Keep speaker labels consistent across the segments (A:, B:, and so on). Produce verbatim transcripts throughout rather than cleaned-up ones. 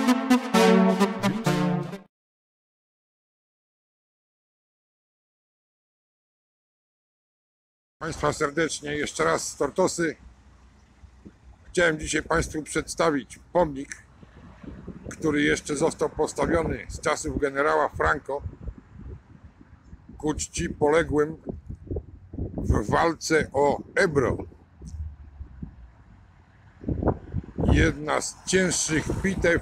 A: Państwa serdecznie jeszcze raz z Tortosy. Chciałem dzisiaj Państwu przedstawić pomnik, który jeszcze został postawiony z czasów generała Franco ku czci poległym w walce o Ebro. Jedna z cięższych bitew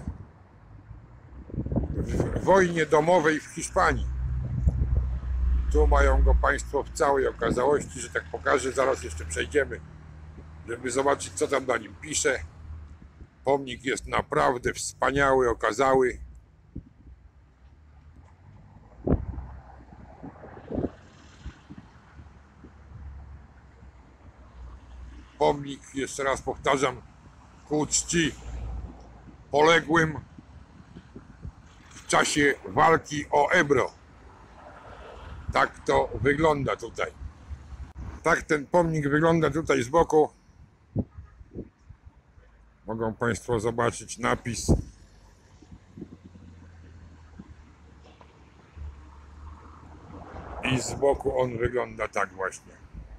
A: w wojnie domowej w Hiszpanii. Tu mają go Państwo w całej okazałości, że tak pokażę, zaraz jeszcze przejdziemy, żeby zobaczyć, co tam na nim pisze. Pomnik jest naprawdę wspaniały, okazały. Pomnik, jeszcze raz powtarzam, ku czci poległym w czasie walki o Ebro. Tak to wygląda tutaj. Tak ten pomnik wygląda tutaj z boku. Mogą Państwo zobaczyć napis. I z boku on wygląda tak właśnie.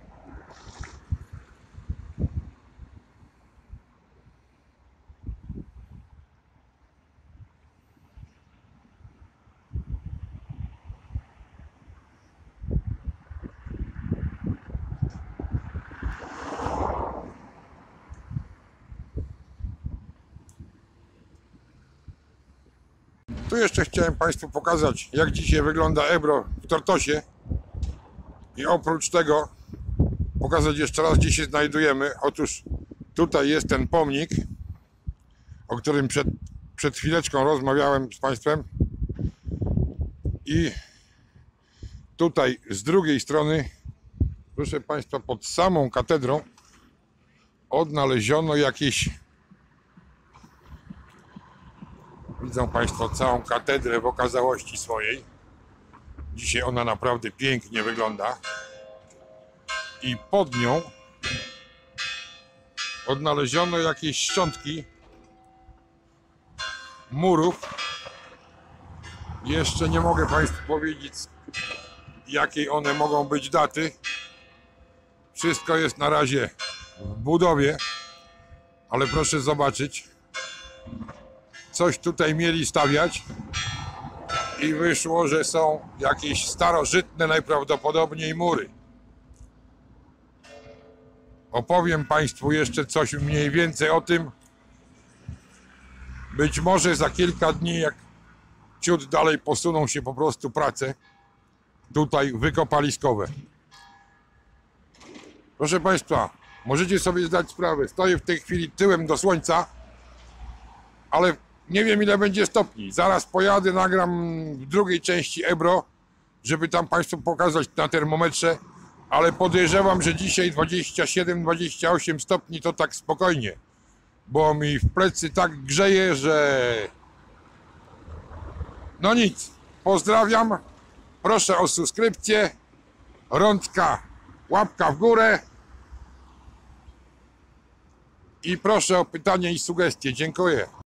A: Tu jeszcze chciałem Państwu pokazać, jak dzisiaj wygląda Ebro w Tortosie. I oprócz tego pokazać jeszcze raz, gdzie się znajdujemy. Otóż tutaj jest ten pomnik, o którym przed, przed chwileczką rozmawiałem z Państwem. I tutaj z drugiej strony, proszę Państwa, pod samą katedrą odnaleziono jakieś... Widzą Państwo całą katedrę w okazałości swojej. Dzisiaj ona naprawdę pięknie wygląda. I pod nią odnaleziono jakieś szczątki murów. Jeszcze nie mogę Państwu powiedzieć, jakiej one mogą być daty. Wszystko jest na razie w budowie, ale proszę zobaczyć. Coś tutaj mieli stawiać i wyszło, że są jakieś starożytne najprawdopodobniej mury. Opowiem Państwu jeszcze coś mniej więcej o tym. Być może za kilka dni, jak ciut dalej posuną się po prostu prace tutaj wykopaliskowe. Proszę Państwa, możecie sobie zdać sprawę, stoję w tej chwili tyłem do słońca, ale nie wiem, ile będzie stopni. Zaraz pojadę, nagram w drugiej części Ebro, żeby tam Państwu pokazać na termometrze, ale podejrzewam, że dzisiaj dwadzieścia siedem dwadzieścia osiem stopni to tak spokojnie, bo mi w plecy tak grzeje, że... No nic, pozdrawiam, proszę o subskrypcję, rączka, łapka w górę i proszę o pytania i sugestie. Dziękuję.